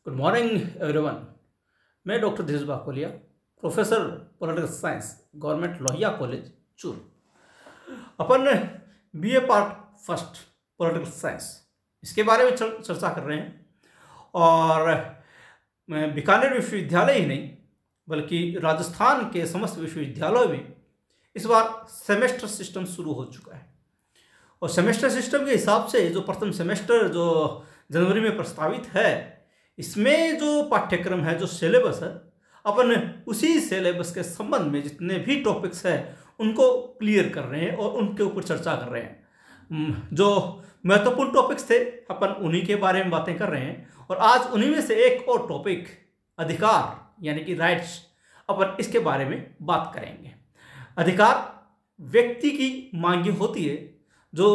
Good morning everyone. मैं doctor Dheeraj Bakolia, professor political science, government Lohia college Churu. अपन BA part first political science इसके बारे में चर्चा कर रहे हैं। और बीकानेर विश्वविद्यालय ही नहीं बल्कि राजस्थान के समस्त विश्वविद्यालयों में इस बार सेमेस्टर सिस्टम शुरू हो चुका है। और सेमेस्टर सिस्टम के हिसाब से जो प्रथम सेमेस्टर जो जनवरी में प्रस्तावित है, इसमें जो पाठ्यक्रम है, जो सिलेबस है, अपन उसी सिलेबस के संबंध में जितने भी टॉपिक्स हैं उनको क्लियर कर रहे हैं और उनके ऊपर चर्चा कर रहे हैं। जो महत्वपूर्ण टॉपिक्स थे अपन उन्हीं के बारे में बातें कर रहे हैं। और आज उन्हीं में से एक और टॉपिक अधिकार यानी कि राइट्स, अपन इसके बारे में बात करेंगे। अधिकार व्यक्ति की मांगे होती है जो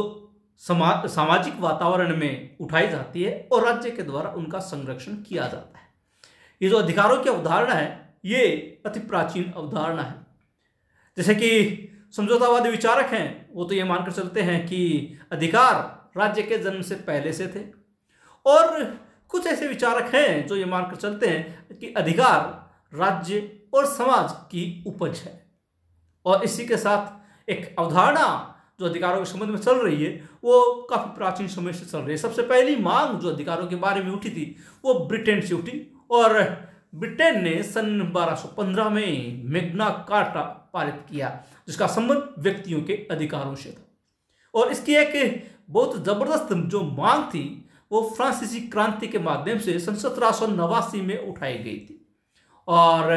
सामाजिक वातावरण में उठाई जाती है और राज्य के द्वारा उनका संरक्षण किया जाता है। ये जो अधिकारों की अवधारणा है ये अति प्राचीन अवधारणा है। जैसे कि समझौतावादी विचारक हैं वो तो ये मानकर चलते हैं कि अधिकार राज्य के जन्म से पहले से थे, और कुछ ऐसे विचारक हैं जो ये मानकर चलते हैं कि अधिकार राज्य और समाज की उपज है। और इसी के साथ एक अवधारणा जो अधिकारों के संबंध में चल रही है वो काफी प्राचीन समय से चल रही है। सबसे पहली मांग जो अधिकारों के बारे में उठी थी वो ब्रिटेन से उठी, और ब्रिटेन ने सन 1215 में मैग्ना कार्टा पारित किया जिसका संबंध व्यक्तियों के अधिकारों से था। और इसकी एक बहुत जबरदस्त जो मांग थी वो फ्रांसीसी क्रांति के माध्यम से सन 1789 में उठाई गई थी। और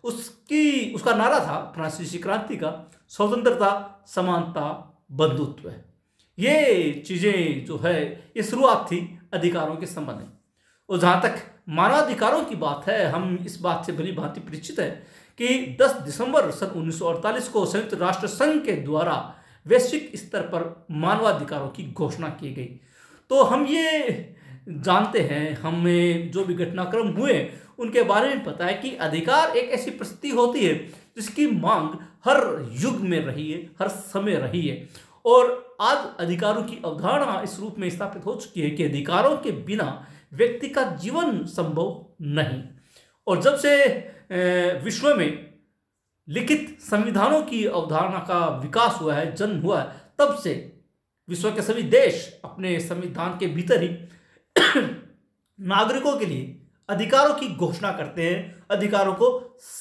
उसका नारा था फ्रांसीसी क्रांति का स्वतंत्रता, समानता, बंधुत्व। ये चीजें जो है ये शुरुआत थी अधिकारों के संबंध में। और जहां तक मानवाधिकारों की बात है, हम इस बात से भली भांति परिचित है कि 10 दिसंबर सन 1948 को संयुक्त राष्ट्र संघ के द्वारा वैश्विक स्तर पर मानवाधिकारों की घोषणा की गई। तो हम ये जानते हैं, हमें जो भी घटनाक्रम हुए उनके बारे में पता है कि अधिकार एक ऐसी परिस्थिति होती है जिसकी मांग हर युग में रही है, हर समय रही है। और आज अधिकारों की अवधारणा इस रूप में स्थापित हो चुकी है कि अधिकारों के बिना व्यक्ति का जीवन संभव नहीं। और जब से विश्व में लिखित संविधानों की अवधारणा का विकास हुआ है, जन्म हुआ है, तब से विश्व के सभी देश अपने संविधान के भीतर ही नागरिकों के लिए अधिकारों की घोषणा करते हैं, अधिकारों को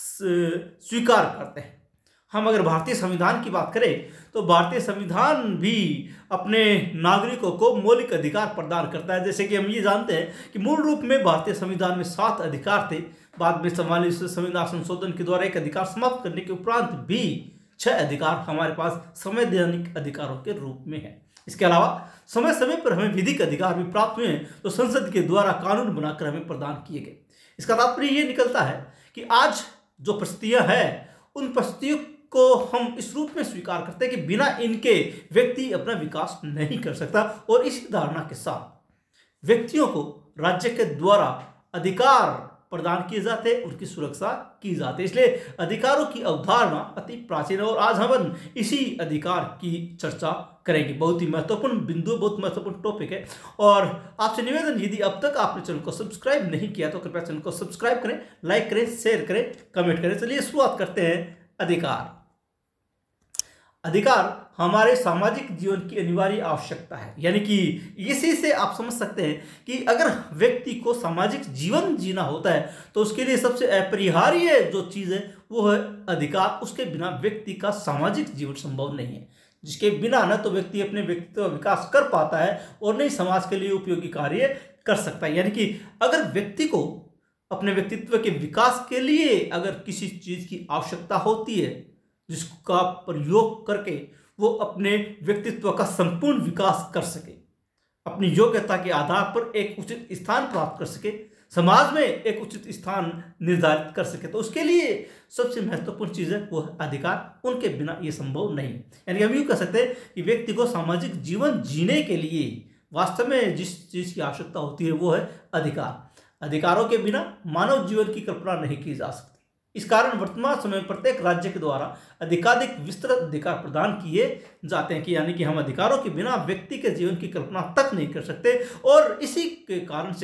स्वीकार करते हैं। हम अगर भारतीय संविधान की बात करें तो भारतीय संविधान भी अपने नागरिकों को मौलिक अधिकार प्रदान करता है। जैसे कि हम ये जानते हैं कि मूल रूप में भारतीय संविधान में 7 अधिकार थे। बाद में 44 संविधान संशोधन के द्वारा एक अधिकार समाप्त करने के उपरांत भी 6 अधिकार हमारे पास संवैधानिक अधिकारों के रूप में है। इसके अलावा समय समय पर हमें विधिक अधिकार भी प्राप्त हुए हैं तो संसद के द्वारा कानून बनाकर हमें प्रदान किए गए। इसका तात्पर्य ये निकलता है कि आज जो परिस्थितियां हैं उन परिस्थितियों को हम इस रूप में स्वीकार करते हैं कि बिना इनके व्यक्ति अपना विकास नहीं कर सकता। और इसी धारणा के साथ व्यक्तियों को राज्य के द्वारा अधिकार प्रदान किए जाते हैं, उनकी सुरक्षा की जाती है। इसलिए अधिकारों की अवधारणा अति प्राचीन है और आज हम इसी अधिकार की चर्चा करेंगे। बहुत ही महत्वपूर्ण बिंदु, बहुत महत्वपूर्ण टॉपिक है। और आपसे निवेदन, यदि अब तक आपने चैनल को सब्सक्राइब नहीं किया तो कृपया चैनल को सब्सक्राइब करें, लाइक करें, शेयर करें, कमेंट करें। चलिए शुरुआत करते हैं। अधिकार हमारे सामाजिक जीवन की अनिवार्य आवश्यकता है। यानी कि इसी से आप समझ सकते हैं कि अगर व्यक्ति को सामाजिक जीवन जीना होता है तो उसके लिए सबसे अपरिहार्य जो चीज़ है वो है अधिकार। उसके बिना व्यक्ति का सामाजिक जीवन संभव नहीं है, जिसके बिना न तो व्यक्ति अपने व्यक्तित्व का विकास कर पाता है और न ही समाज के लिए उपयोगी कार्य कर सकता है। यानी कि अगर व्यक्ति को अपने व्यक्तित्व के विकास के लिए अगर किसी चीज़ की आवश्यकता होती है जिसका प्रयोग करके वो अपने व्यक्तित्व का संपूर्ण विकास कर सके, अपनी योग्यता के आधार पर एक उचित स्थान प्राप्त कर सके, समाज में एक उचित स्थान निर्धारित कर सके, तो उसके लिए सबसे महत्वपूर्ण चीज़ है वो है अधिकार। उनके बिना ये संभव नहीं। यानी हम यूँ कह सकते हैं कि व्यक्ति को सामाजिक जीवन जीने के लिए वास्तव में जिस चीज़ की आवश्यकता होती है वो है अधिकार। अधिकारों के बिना मानव जीवन की कल्पना नहीं की जा सकती। इस कारण वर्तमान समय में प्रत्येक राज्य के द्वारा अधिकाधिक विस्तृत अधिकार प्रदान किए जाते हैं कि यानी कि हम अधिकारों के बिना व्यक्ति के जीवन की कल्पना तक नहीं कर सकते। और इसी के कारण से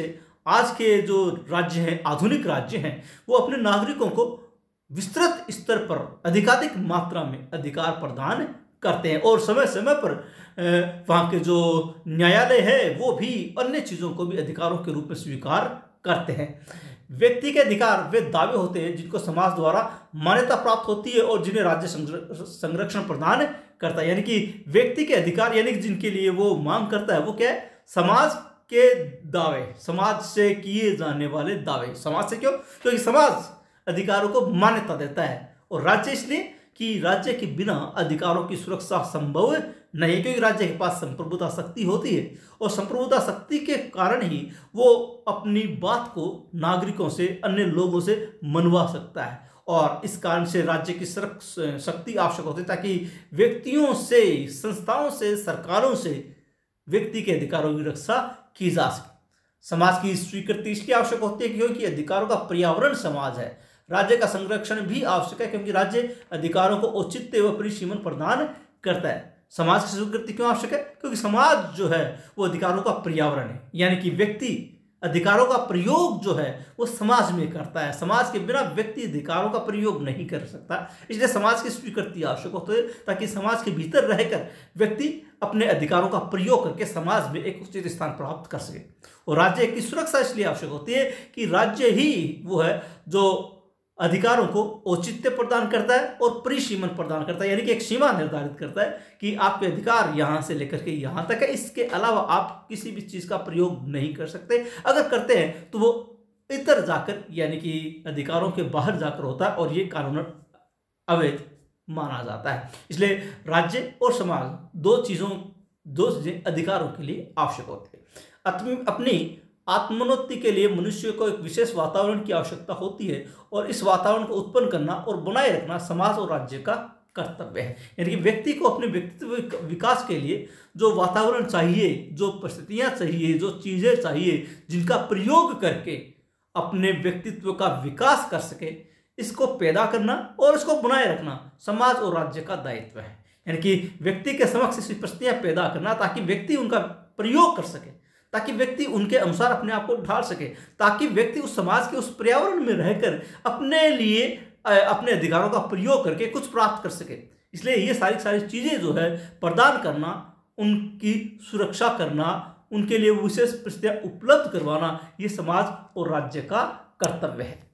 आज के जो राज्य हैं, आधुनिक राज्य हैं, वो अपने नागरिकों को विस्तृत स्तर पर अधिकाधिक मात्रा में अधिकार प्रदान करते हैं और समय समय पर वहाँ के जो न्यायालय है वो भी अन्य चीज़ों को भी अधिकारों के रूप में स्वीकार करते हैं। व्यक्ति के अधिकार वे दावे होते हैं जिनको समाज द्वारा मान्यता प्राप्त होती है और जिन्हें राज्य संरक्षण प्रदान करता है। यानी कि व्यक्ति के अधिकार यानी कि जिनके लिए वो मांग करता है वो क्या है? समाज के दावे, समाज से किए जाने वाले दावे। समाज से क्यों? क्योंकि समाज अधिकारों को मान्यता देता है और राज्य इसलिए कि राज्य के बिना अधिकारों की सुरक्षा संभव नहीं, क्योंकि राज्य के पास संप्रभुता शक्ति होती है और संप्रभुता शक्ति के कारण ही वो अपनी बात को नागरिकों से, अन्य लोगों से मनवा सकता है और इस कारण से राज्य की शक्ति आवश्यक होती है ताकि व्यक्तियों से, संस्थाओं से, सरकारों से व्यक्ति के अधिकारों की रक्षा की जा सके। समाज की स्वीकृति इसलिए आवश्यक होती है क्योंकि अधिकारों का पर्यावरण समाज है। राज्य का संरक्षण भी आवश्यक है क्योंकि राज्य अधिकारों को औचित्य व परिसीमन प्रदान करता है। समाज की स्वीकृति क्यों आवश्यक है? क्योंकि समाज जो है वो अधिकारों का पर्यावरण है, यानी कि व्यक्ति अधिकारों का प्रयोग जो है वो समाज में करता है। समाज के बिना व्यक्ति अधिकारों का प्रयोग नहीं कर सकता, इसलिए समाज की स्वीकृति आवश्यक होती है ताकि समाज के भीतर रहकर व्यक्ति अपने अधिकारों का प्रयोग करके समाज में एक उचित स्थान प्राप्त कर सके। और राज्य की सुरक्षा इसलिए आवश्यक होती है कि राज्य ही वो है जो अधिकारों को औचित्य प्रदान करता है और परिसीमन प्रदान करता है, यानी कि एक सीमा निर्धारित करता है कि आपके अधिकार यहाँ से लेकर के यहाँ तक है, इसके अलावा आप किसी भी चीज़ का प्रयोग नहीं कर सकते। अगर करते हैं तो वो इतर जाकर यानी कि अधिकारों के बाहर जाकर होता है और ये कानून अवैध माना जाता है। इसलिए राज्य और समाज दो चीज़ें अधिकारों के लिए आवश्यक होती है। अपनी आत्मोन्नति के लिए मनुष्य को एक विशेष वातावरण की आवश्यकता होती है और इस वातावरण को उत्पन्न करना और बनाए रखना समाज और राज्य का कर्तव्य है। यानी कि व्यक्ति को अपने व्यक्तित्व विकास के लिए जो वातावरण चाहिए, जो परिस्थितियां चाहिए, जो चीज़ें चाहिए जिनका प्रयोग करके अपने व्यक्तित्व का विकास कर सके, इसको पैदा करना और इसको बनाए रखना समाज और राज्य का दायित्व है। यानी कि व्यक्ति के समक्ष ऐसी परिस्थितियां पैदा करना ताकि व्यक्ति उनका प्रयोग कर सके, ताकि व्यक्ति उनके अनुसार अपने आप को ढाल सके, ताकि व्यक्ति उस समाज के उस पर्यावरण में रहकर अपने लिए अपने अधिकारों का प्रयोग करके कुछ प्राप्त कर सके। इसलिए ये सारी चीज़ें जो है प्रदान करना, उनकी सुरक्षा करना, उनके लिए विशेष परिस्थितियां उपलब्ध करवाना, ये समाज और राज्य का कर्तव्य है।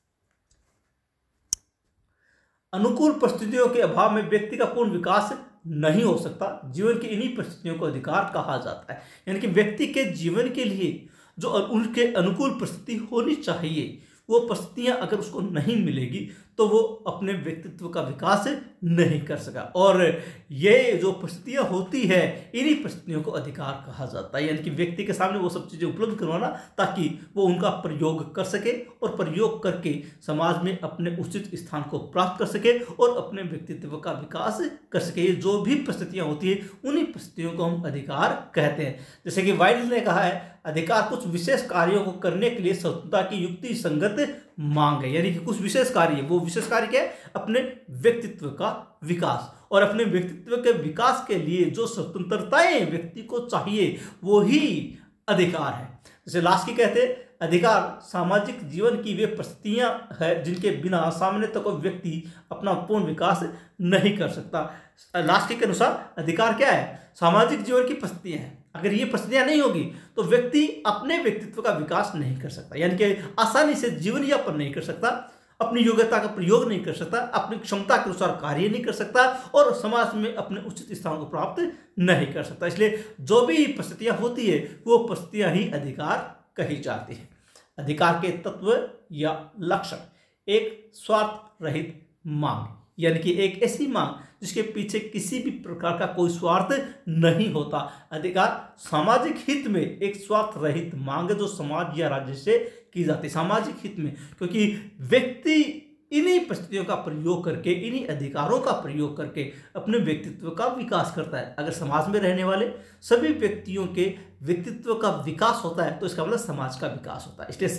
अनुकूल परिस्थितियों के अभाव में व्यक्ति का पूर्ण विकास नहीं हो सकता। जीवन की इन्हीं परिस्थितियों को अधिकार कहा जाता है। यानी कि व्यक्ति के जीवन के लिए जो उनके अनुकूल परिस्थिति होनी चाहिए, वो परिस्थितियां अगर उसको नहीं मिलेगी तो वो अपने व्यक्तित्व का विकास नहीं कर सका। और ये जो परिस्थितियां होती है, इन्हीं परिस्थितियों को अधिकार कहा जाता है। यानी कि व्यक्ति के सामने वो सब चीज़ें उपलब्ध करवाना ताकि वो उनका प्रयोग कर सके और प्रयोग करके समाज में अपने उचित स्थान को प्राप्त कर सके और अपने व्यक्तित्व का विकास कर सके। ये जो भी परिस्थितियां होती है उन्हीं परिस्थितियों को हम अधिकार कहते हैं। जैसे कि वाइल्ड ने कहा है, अधिकार कुछ विशेष कार्यों को करने के लिए स्वतंत्रता की युक्ति संगत मांग है। यानी कि कुछ विशेष कार्य, वो विशेष कार्य क्या है? अपने व्यक्तित्व का विकास। और अपने व्यक्तित्व के विकास के लिए जो स्वतंत्रताएं व्यक्ति को चाहिए वो ही अधिकार है। जैसे लास्की कहते हैं, अधिकार सामाजिक जीवन की वे परिस्थितियां हैं जिनके बिना सामान्य तक कोई व्यक्ति अपना पूर्ण विकास नहीं कर सकता। लास्की के अनुसार अधिकार क्या है? सामाजिक जीवन की परिस्थितियां हैं। अगर ये परिस्थितियां नहीं होगी तो व्यक्ति अपने व्यक्तित्व का विकास नहीं कर सकता, यानी कि आसानी से जीवन यापन नहीं कर सकता, अपनी योग्यता का प्रयोग नहीं कर सकता, अपनी क्षमता के अनुसार कार्य नहीं कर सकता और समाज में अपने उचित स्थान को प्राप्त नहीं कर सकता। इसलिए जो भी परिस्थितियां होती है वो परिस्थितियां ही अधिकार कही जाती है। अधिकार के तत्व या लक्षण: एक, स्वार्थ रहित मांग, यानी कि एक ऐसी मांग जिसके पीछे किसी भी प्रकार का कोई स्वार्थ नहीं होता। अधिकार सामाजिक हित में एक स्वार्थ रहित मांग जो समाज या राज्य से की जाती है, सामाजिक हित में, क्योंकि व्यक्ति इन्हीं परिस्थितियों का प्रयोग करके, इन्हीं अधिकारों का प्रयोग करके अपने व्यक्तित्व का विकास करता है। अगर समाज में रहने वाले सभी व्यक्तियों के व्यक्तित्व का विकास होता है तो इसका मतलब समाज का विकास होता है। इसलिए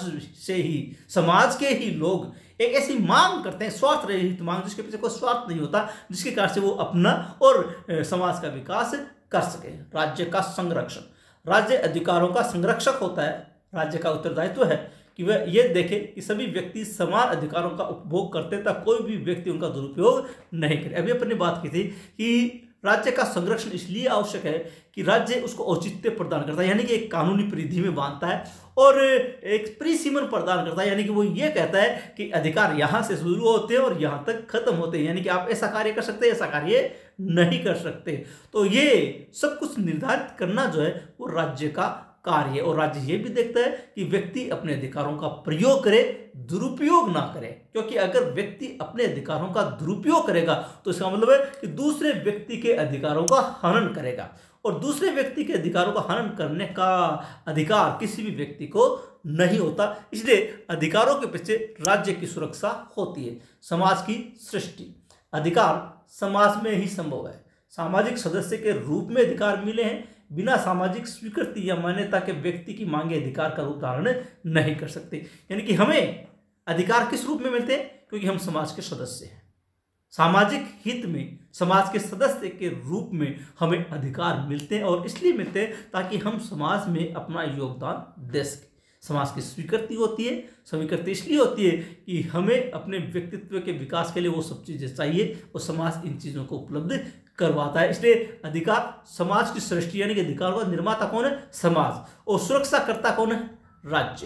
समाज के ही लोग एक ऐसी मांग करते हैं, स्वार्थ रहित मांग, जिसके पीछे कोई स्वार्थ नहीं होता, जिसके कारण से वो अपना और समाज का विकास कर सके। राज्य का संरक्षण: राज्य अधिकारों का संरक्षक होता है। राज्य का उत्तरदायित्व है कि वह ये देखे कि सभी व्यक्ति समान अधिकारों का उपभोग करते तथा कोई भी व्यक्ति उनका दुरुपयोग नहीं करे। अभी अपन ने बात की थी कि राज्य का संरक्षण इसलिए आवश्यक है कि राज्य उसको औचित्य प्रदान करता है, यानी कि एक कानूनी परिधि में बांधता है, और एक परिसीमन प्रदान करता है, यानी कि वो ये कहता है कि अधिकार यहाँ से शुरू होते हैं और यहाँ तक खत्म होते हैं, यानी कि आप ऐसा कार्य कर सकते हैं, ऐसा कार्य नहीं कर सकते। तो ये सब कुछ निर्धारित करना जो है वो राज्य का कार्य है। और राज्य ये भी देखता है कि व्यक्ति अपने अधिकारों का प्रयोग करे, दुरुपयोग ना करे, क्योंकि अगर व्यक्ति अपने अधिकारों का दुरुपयोग करेगा तो इसका मतलब है कि दूसरे व्यक्ति के अधिकारों का हनन करेगा, और दूसरे व्यक्ति के अधिकारों का हनन करने का अधिकार किसी भी व्यक्ति को नहीं होता। इसलिए अधिकारों के पीछे राज्य की सुरक्षा होती है। समाज की सृष्टि, अधिकार समाज में ही संभव है। सामाजिक सदस्य के रूप में अधिकार मिले हैं, बिना सामाजिक स्वीकृति या मान्यता के व्यक्ति की मांगे अधिकार का रूप धारण नहीं कर सकते। यानी कि हमें अधिकार किस रूप में मिलते हैं? क्योंकि हम समाज के सदस्य हैं। सामाजिक हित में समाज के सदस्य के रूप में हमें अधिकार मिलते हैं, और इसलिए मिलते हैं ताकि हम समाज में अपना योगदान दे सकें। समाज की स्वीकृति होती है, स्वीकृति इसलिए होती है कि हमें अपने व्यक्तित्व के विकास के लिए वो सब चीज़ें चाहिए, और समाज इन चीज़ों को उपलब्ध करवाता है। इसलिए अधिकार समाज की सृष्टि, यानी कि अधिकारों का निर्माता कौन है? समाज। और सुरक्षाकर्ता कौन है? राज्य।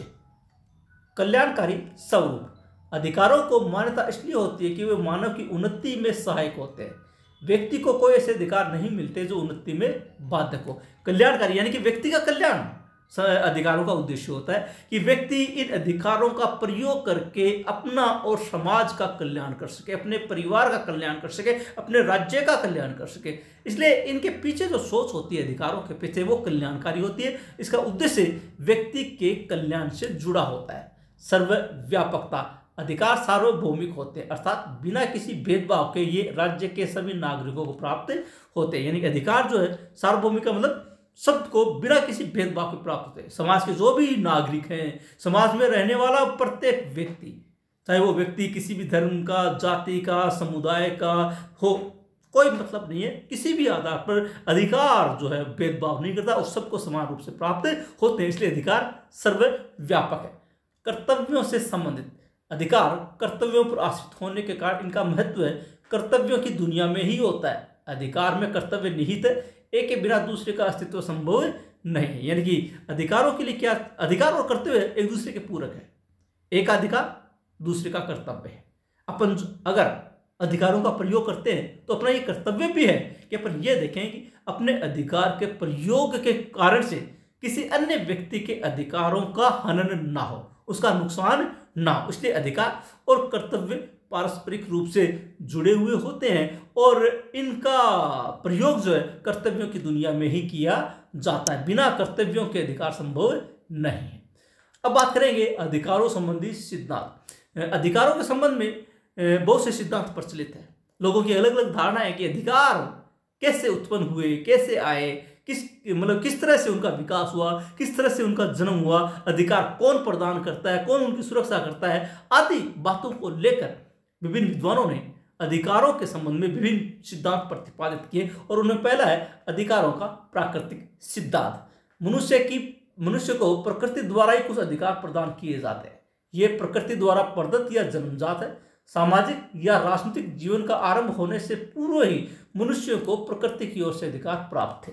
कल्याणकारी स्वरूप, अधिकारों को मान्यता इसलिए होती है कि वे मानव की उन्नति में सहायक होते हैं। व्यक्ति को कोई ऐसे अधिकार नहीं मिलते जो उन्नति में बाधक हो। कल्याणकारी यानी कि व्यक्ति का कल्याण अधिकारों का उद्देश्य होता है कि व्यक्ति इन अधिकारों का प्रयोग करके अपना और समाज का कल्याण कर सके, अपने परिवार का कल्याण कर सके, अपने राज्य का कल्याण कर सके। इसलिए इनके पीछे जो सोच होती है अधिकारों के पीछे, वो कल्याणकारी होती है। इसका उद्देश्य व्यक्ति के कल्याण से जुड़ा होता है। सर्वव्यापकता, अधिकार सार्वभौमिक होते हैं, अर्थात बिना किसी भेदभाव के ये राज्य के सभी नागरिकों को प्राप्त होते हैं। यानी कि अधिकार जो है सार्वभौमिक का मतलब शब्द को बिना किसी भेदभाव के प्राप्त होते हैं। समाज के जो भी नागरिक हैं, समाज में रहने वाला प्रत्येक व्यक्ति, चाहे वो व्यक्ति किसी भी धर्म का, जाति का, समुदाय का हो, कोई मतलब नहीं है, किसी भी आधार पर अधिकार जो है भेदभाव नहीं करता और सबको समान रूप से प्राप्त होते हैं। इसलिए अधिकार सर्वव्यापक है। कर्तव्यों से संबंधित, अधिकार कर्तव्यों पर आश्रित होने के कारण इनका महत्व है कर्तव्यों की दुनिया में ही होता है। अधिकार में कर्तव्य निहित है, एक के बिना दूसरे का अस्तित्व संभव नहीं है। यानी कि अधिकारों के लिए क्या, अधिकार और कर्तव्य एक दूसरे के पूरक है। एक अधिकार दूसरे का कर्तव्य है। अपन अगर अधिकारों का प्रयोग करते हैं तो अपना ये कर्तव्य भी है कि अपन ये देखें कि अपने अधिकार के प्रयोग के कारण से किसी अन्य व्यक्ति के अधिकारों का हनन ना हो, उसका नुकसान ना हो। इसलिए अधिकार और कर्तव्य पारस्परिक रूप से जुड़े हुए होते हैं और इनका प्रयोग जो है कर्तव्यों की दुनिया में ही किया जाता है। बिना कर्तव्यों के अधिकार संभव नहीं है। अब बात करेंगे अधिकारों संबंधी सिद्धांत। अधिकारों के संबंध में बहुत से सिद्धांत प्रचलित हैं। लोगों की अलग अलग धारणा है कि अधिकार कैसे उत्पन्न हुए, कैसे आए, किस तरह से उनका विकास हुआ, किस तरह से उनका जन्म हुआ, अधिकार कौन प्रदान करता है, कौन उनकी सुरक्षा करता है, आदि बातों को लेकर विभिन्न विद्वानों ने अधिकारों के संबंध में विभिन्न सिद्धांत प्रतिपादित किए। और उनमें पहला है अधिकारों का प्राकृतिक सिद्धांत। मनुष्य को प्रकृति द्वारा ही कुछ अधिकार प्रदान किए जाते हैं। ये प्रकृति द्वारा प्रदत्त या जन्मजात है। सामाजिक या राजनीतिक जीवन का आरंभ होने से पूर्व ही मनुष्य को प्रकृति की ओर से अधिकार प्राप्त थे।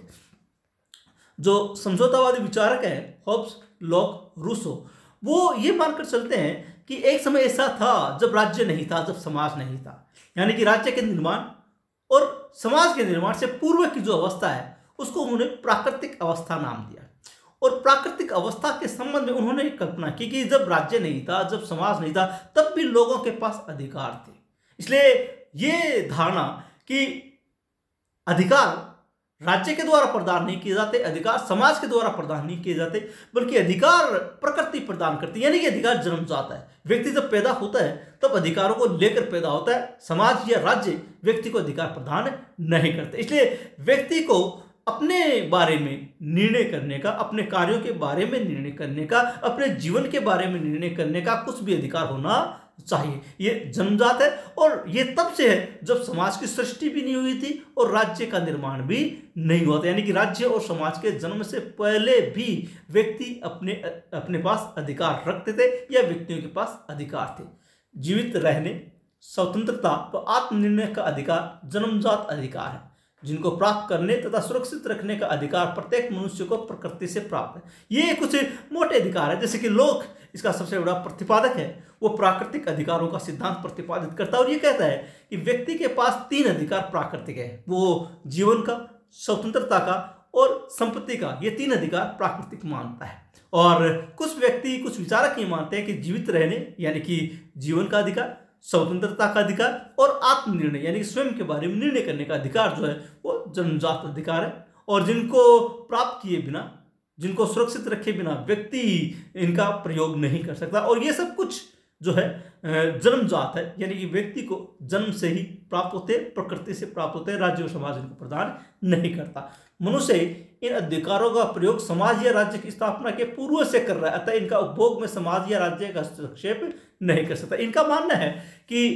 जो समझौतावादी विचारक हैं हॉब्स, लॉक, रूसो, वो ये मानकर चलते हैं कि एक समय ऐसा था जब राज्य नहीं था, जब समाज नहीं था। यानी कि राज्य के निर्माण और समाज के निर्माण से पूर्व की जो अवस्था है उसको उन्होंने प्राकृतिक अवस्था नाम दिया। और प्राकृतिक अवस्था के संबंध में उन्होंने एक कल्पना की कि जब राज्य नहीं था, जब समाज नहीं था, तब भी लोगों के पास अधिकार थे। इसलिए ये धारणा कि अधिकार राज्य के द्वारा प्रदान नहीं किए जाते, अधिकार समाज के द्वारा प्रदान नहीं किए जाते, बल्कि अधिकार प्रकृति प्रदान करती है। यानी कि अधिकार जन्मजात है। व्यक्ति जब पैदा होता है तब अधिकारों को लेकर पैदा होता है। समाज या राज्य व्यक्ति को अधिकार प्रदान नहीं करते। इसलिए व्यक्ति को अपने बारे में निर्णय करने का, अपने कार्यों के बारे में निर्णय करने का, अपने जीवन के बारे में निर्णय करने का कुछ भी अधिकार होना चाहिए। ये जन्मजात है और ये तब से है जब समाज की सृष्टि भी नहीं हुई थी और राज्य का निर्माण भी नहीं हुआ था। यानी कि राज्य और समाज के जन्म से पहले भी व्यक्ति अपने अपने पास अधिकार रखते थे या व्यक्तियों के पास अधिकार थे। जीवित रहने, स्वतंत्रता व आत्मनिर्णय का अधिकार जन्मजात अधिकार है, जिनको प्राप्त करने तथा सुरक्षित रखने का अधिकार प्रत्येक मनुष्य को प्रकृति से प्राप्त है। ये कुछ मोटे अधिकार है, जैसे कि लोक इसका सबसे बड़ा प्रतिपादक है। वो प्राकृतिक अधिकारों का सिद्धांत प्रतिपादित करता है और ये कहता है कि व्यक्ति के पास 3 अधिकार प्राकृतिक है, वो जीवन का, स्वतंत्रता का और संपत्ति का। ये 3 अधिकार प्राकृतिक मानता है। और कुछ व्यक्ति, कुछ विचारक ये मानते हैं कि जीवित रहने यानी कि जीवन का अधिकार, स्वतंत्रता का अधिकार और आत्मनिर्णय यानी कि स्वयं के बारे में निर्णय करने का अधिकार जो है वो जन्मजात अधिकार है। और जिनको प्राप्त किए बिना, जिनको सुरक्षित रखे बिना व्यक्ति इनका प्रयोग नहीं कर सकता। और ये सब कुछ जो है जन्मजात है, यानी कि व्यक्ति को जन्म से ही प्राप्त होते हैं, प्रकृति से प्राप्त होते हैं, राज्य और समाज इनको प्रदान नहीं करता। मनुष्य इन अधिकारों का प्रयोग समाज या राज्य की स्थापना के पूर्व से कर रहा है, अतः इनका उपभोग में समाज या राज्य का हस्तक्षेप नहीं कर सकता। इनका मानना है कि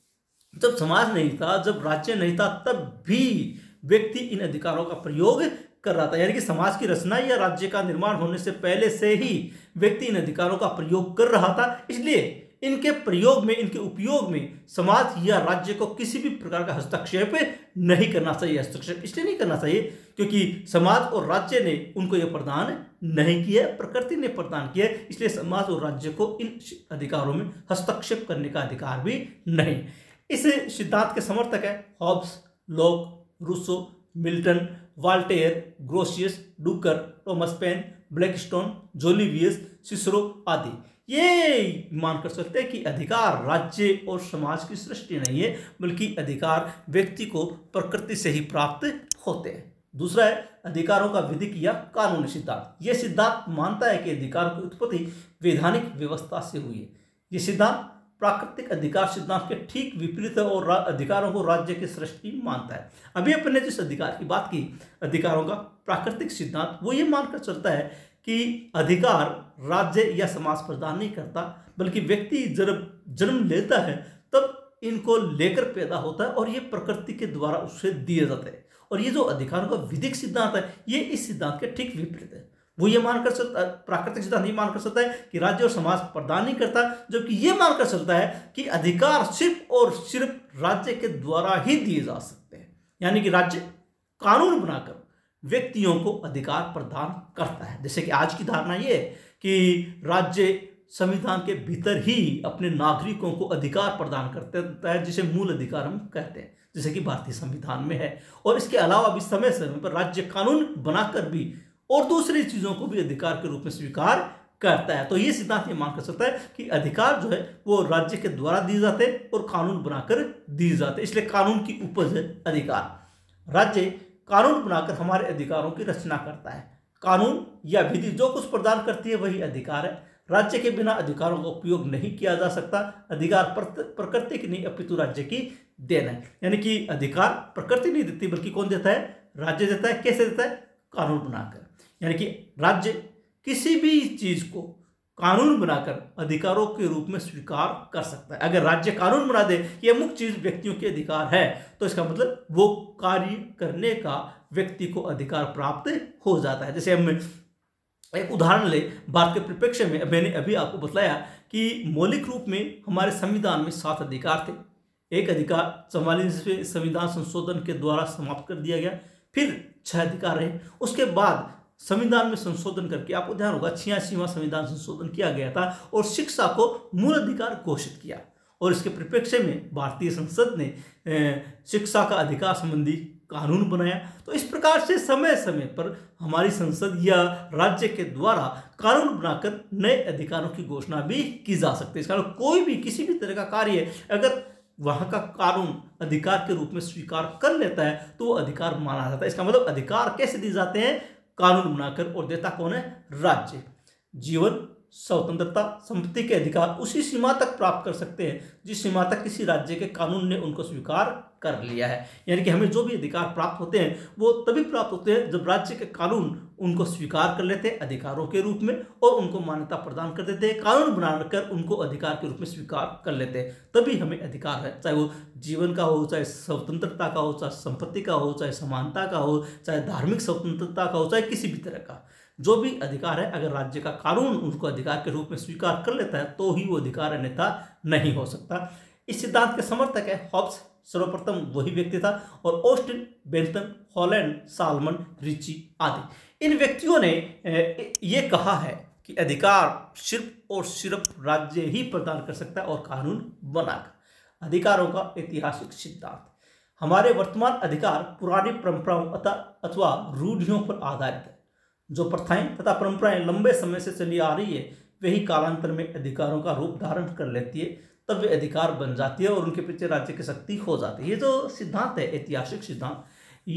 जब समाज नहीं था, जब राज्य नहीं था, तब भी व्यक्ति इन अधिकारों का प्रयोग कर रहा था। यानी कि समाज की रचना या राज्य का निर्माण होने से पहले से ही व्यक्ति इन अधिकारों का प्रयोग कर रहा था। इसलिए इनके प्रयोग में, इनके उपयोग में समाज या राज्य को किसी भी प्रकार का हस्तक्षेप नहीं करना चाहिए। हस्तक्षेप इसलिए नहीं करना चाहिए क्योंकि समाज और राज्य ने उनको यह प्रदान नहीं किया, प्रकृति ने प्रदान किया। इसलिए समाज और राज्य को इन अधिकारों में हस्तक्षेप करने का अधिकार भी नहीं। इस सिद्धांत के समर्थक है Hobbes, Locke, Rousseau, Milton, Voltaire, Grotius, डुकर, टॉमस पेन, ब्लैकस्टोन, जोलिवियस, सिसरो आदि। ये मानकर सकते हैं कि अधिकार राज्य और समाज की सृष्टि नहीं है, बल्कि अधिकार व्यक्ति को प्रकृति से ही प्राप्त होते हैं। दूसरा है अधिकारों का विधिक या कानूनी सिद्धांत। यह सिद्धांत मानता है कि अधिकार की उत्पत्ति वैधानिक व्यवस्था से हुई है। यह सिद्धांत प्राकृतिक अधिकार सिद्धांत के ठीक विपरीत है और अधिकारों को राज्य की सृष्टि मानता है। अभी अपने जिस अधिकार की बात की, अधिकारों का प्राकृतिक सिद्धांत, वो ये मानकर चलता है कि अधिकार राज्य या समाज प्रदान नहीं करता, बल्कि व्यक्ति जब जन्म लेता है तब इनको लेकर पैदा होता है और ये प्रकृति के द्वारा उसे दिए जाते हैं। और ये जो अधिकारों का विधिक सिद्धांत है, ये इस सिद्धांत के ठीक विपरीत है। वो ये मानकर चलता है, प्राकृतिक सिद्धांत ये मानकर चलता है कि राज्य और समाज प्रदान नहीं करता, जबकि ये मानकर चलता है कि अधिकार सिर्फ और सिर्फ राज्य के द्वारा ही दिए जा सकते हैं। यानी कि राज्य कानून बनाकर व्यक्तियों को अधिकार प्रदान करता है। जैसे कि आज की धारणा ये है कि राज्य संविधान के भीतर ही अपने नागरिकों को अधिकार प्रदान करता है, जिसे मूल अधिकार हम कहते हैं, जैसे कि भारतीय संविधान में है। और इसके अलावा भी समय समय पर राज्य कानून बनाकर भी और दूसरी चीजों को भी अधिकार के रूप में स्वीकार करता है। तो ये सिद्धांत ये मानकर सकता है कि अधिकार जो है वो राज्य के द्वारा दिए जाते हैं और कानून बनाकर दिए जाते हैं, इसलिए कानून की उपज है अधिकार। राज्य कानून बनाकर हमारे अधिकारों की रचना करता है। कानून या विधि जो कुछ प्रदान करती है वही अधिकार है। राज्य के बिना अधिकारों का उपयोग नहीं किया जा सकता। अधिकार प्रकृति की नहीं अपितु राज्य की देन है। यानी कि अधिकार प्रकृति नहीं देती, बल्कि कौन देता है? राज्य देता है। कैसे देता है? कानून बनाकर। यानी कि राज्य किसी भी चीज को कानून बनाकर अधिकारों के रूप में स्वीकार कर सकता है। अगर राज्य कानून बना दे कि यह मुख्य चीज व्यक्तियों के अधिकार है, तो इसका मतलब वो कार्य करने का व्यक्ति को अधिकार प्राप्त हो जाता है। जैसे हम एक उदाहरण ले, भारत के परिप्रेक्ष्य में मैंने अभी आपको बताया कि मौलिक रूप में हमारे संविधान में 7 अधिकार थे। एक अधिकार 44वें संविधान संशोधन के द्वारा समाप्त कर दिया गया, फिर 6 अधिकार रहे। उसके बाद संविधान में संशोधन करके, आपको ध्यान होगा 86वां संविधान संशोधन किया गया था और शिक्षा को मूल अधिकार घोषित किया। और इसके परिप्रेक्ष्य में भारतीय संसद ने शिक्षा का अधिकार संबंधी कानून बनाया। तो इस प्रकार से समय समय पर हमारी संसद या राज्य के द्वारा कानून बनाकर नए अधिकारों की घोषणा भी की जा सकती है। इस कारण कोई भी किसी भी तरह का कार्य अगर वहां का कानून अधिकार के रूप में स्वीकार कर लेता है तो वो अधिकार माना जाता है। इसका मतलब अधिकार कैसे दिए जाते हैं? कानून बनाकर। और देता कौन है? राज्य। जीवन, स्वतंत्रता, संपत्ति के अधिकार उसी सीमा तक प्राप्त कर सकते हैं जिस सीमा तक किसी राज्य के कानून ने उनको स्वीकार कर लिया है। यानी कि हमें जो भी अधिकार प्राप्त होते हैं वो तभी प्राप्त होते हैं जब राज्य के कानून उनको स्वीकार कर लेते हैं अधिकारों के रूप में और उनको मान्यता प्रदान कर देते हैं, कानून बनाकर उनको अधिकार के रूप में स्वीकार कर लेते हैं, तभी हमें अधिकार है। चाहे वो जीवन का हो, चाहे स्वतंत्रता का हो, चाहे संपत्ति का हो, चाहे समानता का हो, चाहे धार्मिक स्वतंत्रता का हो, चाहे किसी भी तरह का जो भी अधिकार है, अगर राज्य का कानून उसको अधिकार के रूप में स्वीकार कर लेता है तो ही वो अधिकार अन्यथा नहीं हो सकता। इस सिद्धांत के समर्थक है हॉब्स, सर्वप्रथम वही व्यक्ति था, और Austin, Bentham, Holland, Salmond, Ritchie आदि इन व्यक्तियों ने ये कहा है कि अधिकार सिर्फ और सिर्फ राज्य ही प्रदान कर सकता है और कानून बनाकर। अधिकारों का ऐतिहासिक सिद्धांत, हमारे वर्तमान अधिकार पुरानी परंपराओं अथवा रूढ़ियों पर आधारित है। जो प्रथाएं तथा परंपराएं लंबे समय से चली आ रही है वही कालांतर में अधिकारों का रूप धारण कर लेती है, तब वे अधिकार बन जाती है और उनके पीछे राज्य की शक्ति हो जाती है। ये जो सिद्धांत है ऐतिहासिक सिद्धांत,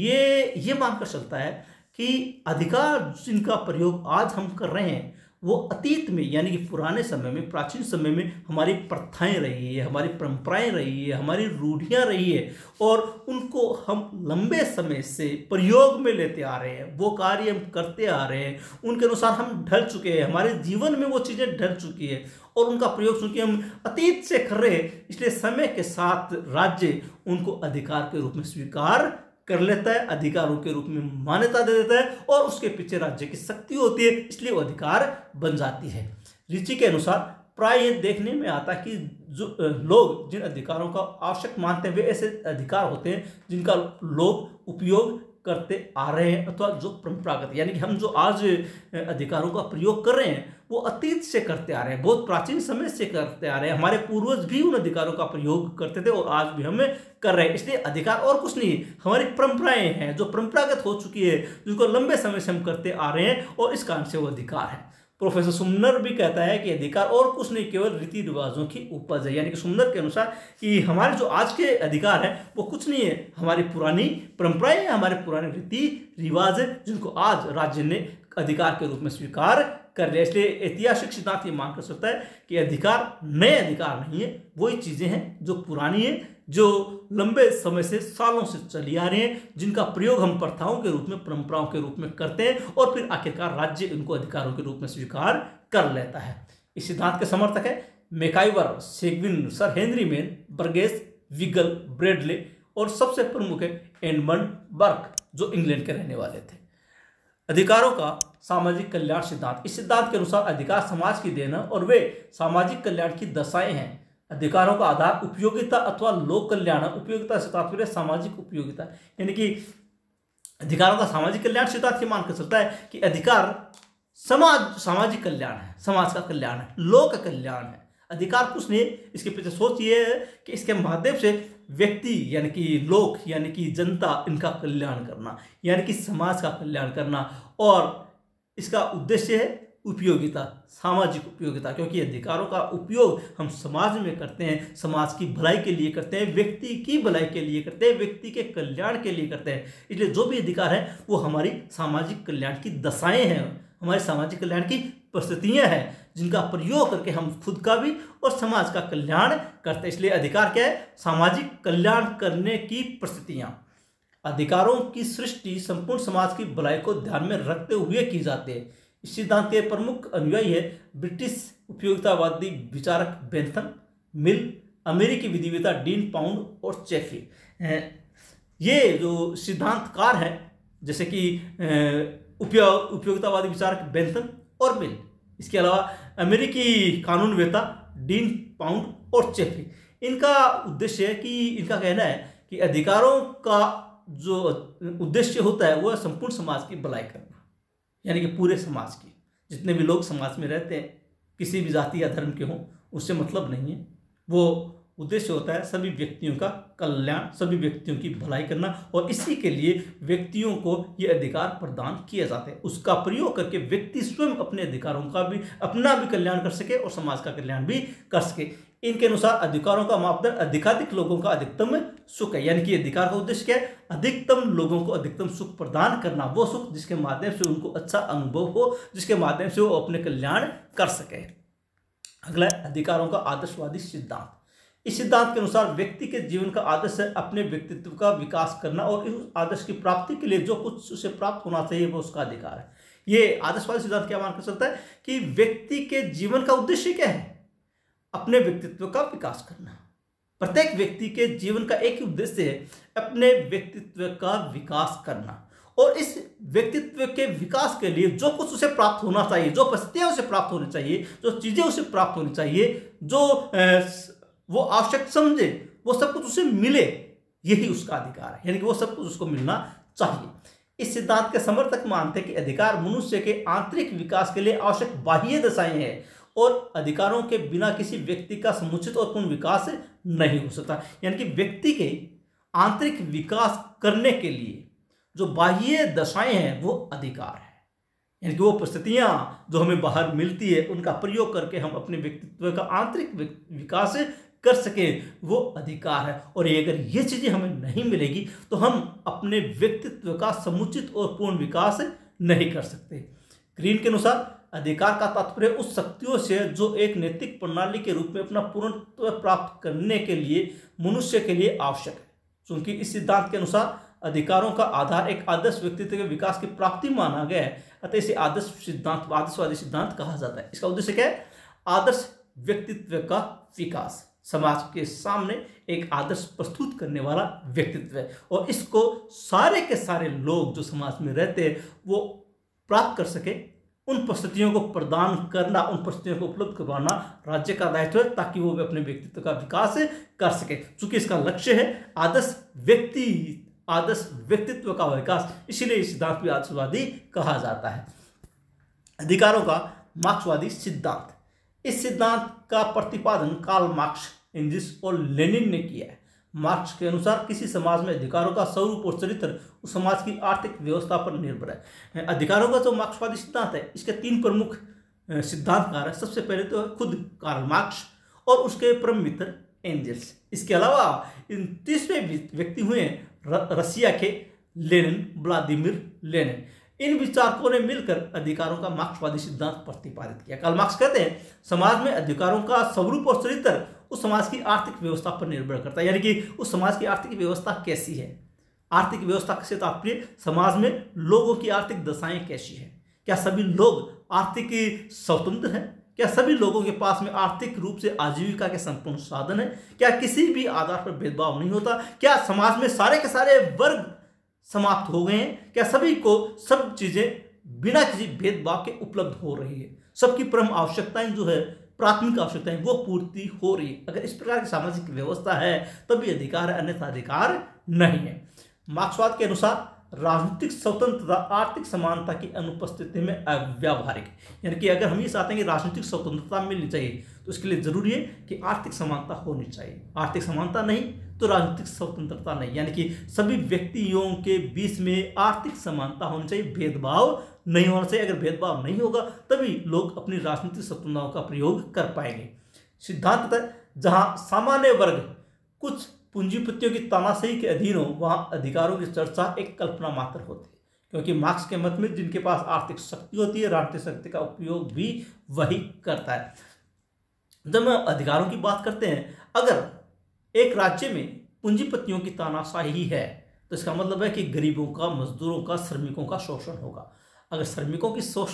ये मानकर चलता है कि अधिकार जिनका प्रयोग आज हम कर रहे हैं वो अतीत में यानी कि पुराने समय में, प्राचीन समय में हमारी प्रथाएं रही है, हमारी परंपराएं रही है, हमारी रूढ़ियां रही है और उनको हम लंबे समय से प्रयोग में लेते आ रहे हैं, वो कार्य हम करते आ रहे हैं, उनके अनुसार हम ढल चुके हैं, हमारे जीवन में वो चीज़ें ढल चुकी है और उनका प्रयोग चूंकि हम अतीत से कर रहे हैं, इसलिए समय के साथ राज्य उनको अधिकार के रूप में स्वीकार कर लेता है, अधिकारों के रूप में मान्यता दे देता है और उसके पीछे राज्य की शक्ति होती है, इसलिए वो अधिकार बन जाती है। रिची के अनुसार प्राय ये देखने में आता है कि जो लोग जिन अधिकारों का आवश्यक मानते हैं वे ऐसे अधिकार होते हैं जिनका लोग उपयोग करते आ रहे हैं अथवा जो परंपरागत, यानी कि हम जो आज अधिकारों का प्रयोग कर रहे हैं वो अतीत से करते आ रहे हैं, बहुत प्राचीन समय से करते आ रहे हैं, हमारे पूर्वज भी उन अधिकारों का प्रयोग करते थे और आज भी हम कर रहे हैं। इसलिए अधिकार और कुछ नहीं, हमारी परंपराएं हैं जो परंपरागत हो चुकी है, जिनको लंबे समय से हम करते आ रहे हैं और इस कारण से वो अधिकार है। प्रोफेसर सुमनर भी कहता है कि अधिकार और कुछ नहीं केवल रीति रिवाजों की उपज है, यानी कि सुमनर के अनुसार कि हमारे जो आज के अधिकार हैं वो कुछ नहीं है, हमारी पुरानी परंपराएं हैं, हमारे पुराने रीति रिवाज है जिनको आज राज्य ने अधिकार के रूप में स्वीकार कर लिया। इसलिए ऐतिहासिक सिद्धांत ये मान कर सकता है कि अधिकार नए अधिकार नहीं है, वही चीजें हैं जो पुरानी है, जो लंबे समय से सालों से चली आ रही हैं, जिनका प्रयोग हम प्रथाओं के रूप में, परंपराओं के रूप में करते हैं और फिर आखिरकार राज्य इनको अधिकारों के रूप में स्वीकार कर लेता है। इस सिद्धांत के समर्थक है मैकाइवर, सेगविन, सर हेनरी मेन, बर्गेस, विगल, ब्रेडले और सबसे प्रमुख है एडमंड बर्क जो इंग्लैंड के रहने वाले थे। अधिकारों का सामाजिक कल्याण सिद्धांत, इस सिद्धांत के अनुसार अधिकार समाज की देन है और वे सामाजिक कल्याण की दशाएं हैं। अधिकारों का आधार उपयोगिता अथवा लोक कल्याण, उपयोगिता से तात्पर्य सामाजिक उपयोगिता, यानी कि अधिकारों का सामाजिक कल्याण सिद्धांत ये मानकर चलता है कि अधिकार सामाजिक कल्याण है, समाज का कल्याण है, लोक कल्याण है। अधिकार कुछ नहीं, इसके पीछे सोच ये है कि इसके माध्यम से व्यक्ति यानी कि लोक यानी कि जनता, इनका कल्याण करना, यानी कि समाज का कल्याण करना, और इसका उद्देश्य है उपयोगिता, सामाजिक उपयोगिता, क्योंकि अधिकारों का उपयोग हम समाज में करते हैं, समाज की भलाई के लिए करते हैं, व्यक्ति की भलाई के लिए करते हैं, व्यक्ति के कल्याण के लिए करते हैं। इसलिए जो भी अधिकार है वो हमारी सामाजिक कल्याण की दशाएं हैं, हमारे सामाजिक कल्याण की परिस्थितियां हैं जिनका प्रयोग करके हम खुद का भी और समाज का कल्याण करते हैं। इसलिए अधिकार क्या है? सामाजिक कल्याण करने की परिस्थितियां। अधिकारों की सृष्टि संपूर्ण समाज की भलाई को ध्यान में रखते हुए की जाती है। इस सिद्धांत के प्रमुख अनुयायी है ब्रिटिश उपयोगितावादी विचारक बेंथम, मिल, अमेरिकी विधिवेत्ता डीन पाउंड और चेफी। ये जो सिद्धांतकार हैं जैसे कि उपयोगितावादी विचारक बेंथम और मिल, इसके अलावा अमेरिकी कानूनवेत्ता डीन पाउंड और चेफी, इनका उद्देश्य है कि इनका कहना है कि अधिकारों का जो उद्देश्य होता है वह संपूर्ण समाज की भलाई करना, यानी कि पूरे समाज की, जितने भी लोग समाज में रहते हैं किसी भी जाति या धर्म के हों उससे मतलब नहीं है, वो उद्देश्य होता है सभी व्यक्तियों का कल्याण, सभी व्यक्तियों की भलाई करना, और इसी के लिए व्यक्तियों को ये अधिकार प्रदान किए जाते हैं। उसका प्रयोग करके व्यक्ति स्वयं अपने अधिकारों का भी, अपना भी कल्याण कर सके और समाज का कल्याण भी कर सके। इनके अनुसार अधिकारों का मापदंड अधिकाधिक लोगों का अधिकतम सुख है, यानी कि अधिकार का उद्देश्य क्या है? अधिकतम लोगों को अधिकतम सुख प्रदान करना, वो सुख जिसके माध्यम से उनको अच्छा अनुभव हो, जिसके माध्यम से वो अपने कल्याण कर सके। अगला है अधिकारों का आदर्शवादी सिद्धांत। इस सिद्धांत के अनुसार व्यक्ति के जीवन का आदर्श है अपने व्यक्तित्व का विकास करना, और इस आदर्श की प्राप्ति के लिए जो कुछ उसे प्राप्त होना चाहिए वो उसका अधिकार है। ये आदर्शवादी सिद्धांत क्या मानकर चलता है कि व्यक्ति के जीवन का उद्देश्य क्या है? अपने व्यक्तित्व का विकास करना। प्रत्येक व्यक्ति के जीवन का एक ही उद्देश्य है, अपने व्यक्तित्व का विकास करना, और इस व्यक्तित्व के विकास के लिए जो कुछ उसे प्राप्त होना चाहिए, जो परिस्थितियां उसे प्राप्त होनी चाहिए, जो चीजें उसे प्राप्त होनी चाहिए, जो वो आवश्यक समझे, वो सब कुछ उसे मिले, यही उसका अधिकार है, यानी कि वो सब कुछ उसको मिलना चाहिए। इस सिद्धांत के समर्थक मानते हैं कि अधिकार मनुष्य के आंतरिक विकास के लिए आवश्यक बाह्य दशाएं हैं, और अधिकारों के बिना किसी व्यक्ति का समुचित और पूर्ण विकास नहीं हो सकता। यानी कि व्यक्ति के आंतरिक विकास करने के लिए जो बाह्य दशाएं हैं वो अधिकार है, यानी कि वो परिस्थितियां जो हमें बाहर मिलती है उनका प्रयोग करके हम अपने व्यक्तित्व का आंतरिक विकास कर सके, वो अधिकार है। और अगर ये चीजें हमें नहीं मिलेगी तो हम अपने व्यक्तित्व का समुचित और पूर्ण विकास नहीं कर सकते। ग्रीन के अनुसार अधिकार का तात्पर्य उस शक्तियों से जो एक नैतिक प्रणाली के रूप में अपना पूर्णत्व प्राप्त करने के लिए मनुष्य के लिए आवश्यक है। क्योंकि इस सिद्धांत के अनुसार अधिकारों का आधार एक आदर्श व्यक्तित्व के विकास की प्राप्ति माना गया है, अतः इसे आदर्शवादी सिद्धांत कहा जाता है। इसका उद्देश्य क्या है? आदर्श व्यक्तित्व का विकास, समाज के सामने एक आदर्श प्रस्तुत करने वाला व्यक्तित्व है, और इसको सारे के सारे लोग जो समाज में रहते हैं वो प्राप्त कर सके। उन परिस्थितियों को प्रदान करना, उन परिस्थितियों को उपलब्ध करवाना राज्य का दायित्व है, ताकि वो अपने व्यक्तित्व का विकास कर सके। चूंकि इसका लक्ष्य है आदर्श व्यक्तित्व का विकास, इसीलिए इस सिद्धांत भी आदर्शवादी कहा जाता है। अधिकारों का मार्क्सवादी सिद्धांत। इस सिद्धांत का प्रतिपादन कार्ल मार्क्स, एंजिल्स और लेनिन ने किया है। मार्क्स के अनुसार किसी समाज में अधिकारों का स्वरूप और चरित्र उस समाज की आर्थिक व्यवस्था पर निर्भर है। अधिकारों का जो मार्क्सवादी सिद्धांत है, इसके 3 प्रमुख सिद्धांतकार है। सबसे पहले तो खुद कार्ल मार्क्स और उसके परम मित्र एंजिल्स। इसके अलावा इन तीसरे व्यक्ति हुए रसिया के लेनिन, व्लादिमीर लेनिन। इन विचारकों ने मिलकर अधिकारों का मार्क्सवादी सिद्धांत प्रतिपादित किया। कार्ल मार्क्स कहते हैं समाज में अधिकारों का स्वरूप और चरित्र उस समाज की आर्थिक व्यवस्था पर निर्भर करता है, यानी कि उस समाज की आर्थिक व्यवस्था कैसी है। आर्थिक व्यवस्था से तात्पर्य समाज में लोगों की आर्थिक दशाएं कैसी है। क्या सभी लोग आर्थिक स्वतंत्र हैं? क्या सभी लोगों के पास में आर्थिक रूप से आजीविका के संपूर्ण साधन है? क्या किसी भी आधार पर भेदभाव नहीं होता? क्या समाज में सारे के सारे वर्ग समाप्त हो गए हैं? क्या सभी को सब चीजें बिना किसी भेदभाव के उपलब्ध हो रही है? सबकी परम आवश्यकताएं जो है, प्राथमिक आवश्यकताएं, वो पूर्ति हो रही है। अगर इस प्रकार की सामाजिक व्यवस्था है तभी अधिकार है, अन्यथा अधिकार नहीं है। मार्क्सवाद के अनुसार राजनीतिक स्वतंत्रता आर्थिक समानता की अनुपस्थिति में अव्यावहारिक, यानी कि अगर हम ये चाहते हैं कि राजनीतिक स्वतंत्रता मिलनी चाहिए तो इसके लिए जरूरी है कि आर्थिक समानता होनी चाहिए। आर्थिक समानता नहीं तो राजनीतिक स्वतंत्रता नहीं, यानी कि सभी व्यक्तियों के बीच में आर्थिक समानता होनी चाहिए, भेदभाव नहीं होना चाहिए। अगर भेदभाव नहीं होगा तभी लोग अपनी राजनीतिक स्वतंत्रताओं का प्रयोग कर पाएंगे। सिद्धांत है जहां सामान्य वर्ग कुछ पूंजीपतियों की तानाशाही के अधीन हो, वहां अधिकारों की चर्चा एक कल्पना मात्र होती है, क्योंकि मार्क्स के मत में जिनके पास आर्थिक शक्ति होती है, राजनीतिक शक्ति का उपयोग भी वही करता है। जब हम अधिकारों की बात करते हैं, अगर एक राज्य में पूंजीपतियों की तानाशाही है तो इसका मतलब है कि गरीबों का, मजदूरों का, श्रमिकों का शोषण होगा। अगर श्रमिकों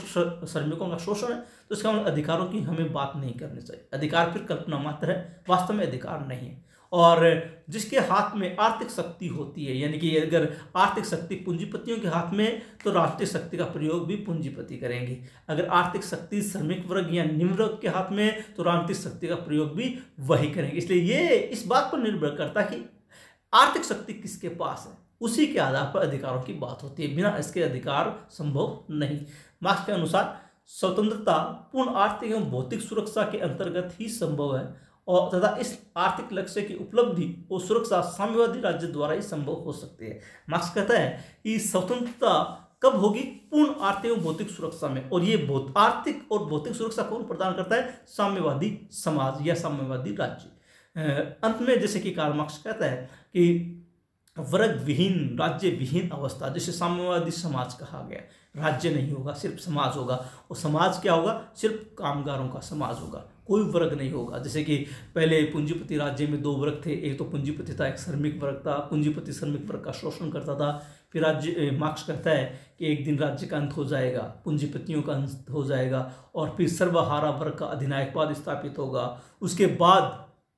का शोषण है तो इसका मतलब अधिकारों की हमें बात नहीं करनी चाहिए। अधिकार फिर कल्पना मात्र है, वास्तव में अधिकार नहीं है। और जिसके हाथ में आर्थिक शक्ति होती है, यानी कि अगर आर्थिक शक्ति पूंजीपतियों के हाथ में तो राजनीतिक शक्ति का प्रयोग भी पूंजीपति करेंगे। अगर आर्थिक शक्ति श्रमिक वर्ग या निम्न वर्ग के हाथ में तो राजनीतिक शक्ति का प्रयोग भी वही करेंगे। इसलिए ये इस बात पर निर्भर करता है कि आर्थिक शक्ति किसके पास है, उसी के आधार पर अधिकारों की बात होती है। बिना इसके अधिकार संभव नहीं। मार्क्स के अनुसार स्वतंत्रता पूर्ण आर्थिक एवं भौतिक सुरक्षा के अंतर्गत ही संभव है, और तथा इस आर्थिक लक्ष्य की उपलब्धि और सुरक्षा साम्यवादी राज्य द्वारा ही संभव हो सकती है। मार्क्स कहता है कि स्वतंत्रता कब होगी? पूर्ण आर्थिक एवं भौतिक सुरक्षा में। और ये आर्थिक और भौतिक सुरक्षा कौन प्रदान करता है? साम्यवादी समाज या साम्यवादी राज्य। अंत में जैसे कि कार्ल मार्क्स कहता है कि वर्ग विहीन, राज्य विहीन अवस्था, जिसे साम्यवादी समाज कहा गया, राज्य नहीं होगा, सिर्फ समाज होगा। और समाज क्या होगा? सिर्फ कामगारों का समाज होगा, कोई वर्ग नहीं होगा। जैसे कि पहले पूंजीपति राज्य में 2 वर्ग थे, एक तो पूंजीपति था, एक श्रमिक वर्ग था। पूंजीपति श्रमिक वर्ग का शोषण करता था। फिर राज्य, मार्क्स कहता है कि एक दिन राज्य का अंत हो जाएगा, पूंजीपतियों का अंत हो जाएगा, और फिर सर्वहारा वर्ग का अधिनायकवाद स्थापित होगा। उसके बाद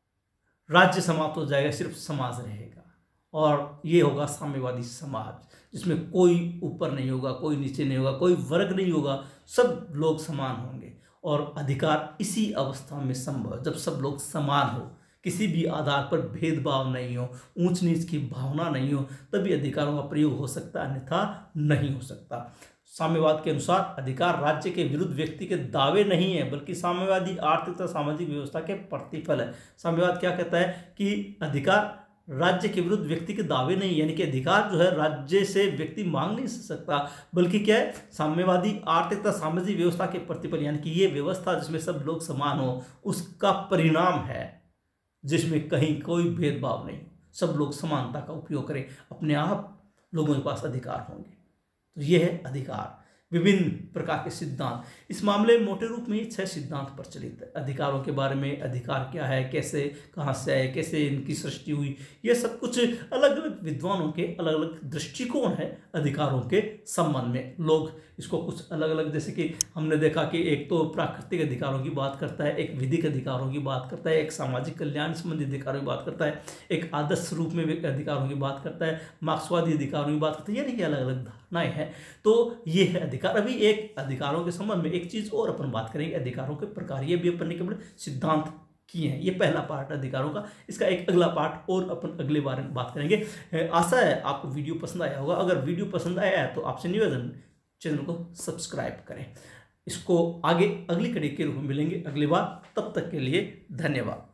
राज्य समाप्त हो जाएगा, सिर्फ समाज रहेगा, और ये होगा साम्यवादी समाज, जिसमें कोई ऊपर नहीं होगा, कोई नीचे नहीं होगा, कोई वर्ग नहीं होगा, सब लोग समान होंगे। और अधिकार इसी अवस्था में संभव है, जब सब लोग समान हो, किसी भी आधार पर भेदभाव नहीं हो, ऊंच नीच की भावना नहीं हो, तभी अधिकारों का प्रयोग हो सकता है, अन्यथा नहीं हो सकता। साम्यवाद के अनुसार अधिकार राज्य के विरुद्ध व्यक्ति के दावे नहीं है, बल्कि साम्यवादी आर्थिक तथा सामाजिक व्यवस्था के प्रतिफल है। साम्यवाद क्या कहता है कि अधिकार राज्य के विरुद्ध व्यक्ति के दावे नहीं, यानी कि अधिकार जो है राज्य से व्यक्ति मांग नहीं सकता, बल्कि क्या है? साम्यवादी आर्थिक तथा सामाजिक व्यवस्था के प्रतिफल, यानी कि ये व्यवस्था जिसमें सब लोग समान हो, उसका परिणाम है, जिसमें कहीं कोई भेदभाव नहीं, सब लोग समानता का उपयोग करें, अपने आप लोगों के पास अधिकार होंगे। तो ये है अधिकार। विभिन्न प्रकार के सिद्धांत, इस मामले में मोटे रूप में 6 सिद्धांत प्रचलित है अधिकारों के बारे में। अधिकार क्या है, कैसे, कहाँ से आए, कैसे इनकी सृष्टि हुई, ये सब कुछ अलग अलग विद्वानों के अलग अलग दृष्टिकोण है अधिकारों के संबंध में। लोग इसको कुछ अलग अलग, जैसे कि हमने देखा कि एक तो प्राकृतिक अधिकारों की बात करता है, एक विधिक अधिकारों की बात करता है, एक सामाजिक कल्याण संबंधी अधिकारों की बात करता है, एक आदर्श रूप में अधिकारों की बात करता है, मार्क्सवादी अधिकारों की बात करता है, यानी कि अलग अलग धारणाएं हैं। तो ये है अधिकार। अभी एक अधिकारों के संबंध में एक चीज और अपन बात करेंगे, अधिकारों के प्रकार, ये भी अपन ने केवल सिद्धांत किए हैं। ये पहला पार्ट अधिकारों का, इसका एक अगला पार्ट और अपन अगले बार में बात करेंगे। आशा है आपको वीडियो पसंद आया होगा। अगर वीडियो पसंद आया है तो आपसे निवेदन, चैनल को सब्सक्राइब करें। इसको आगे अगली कड़ी के रूप में मिलेंगे अगली बार, तब तक के लिए धन्यवाद।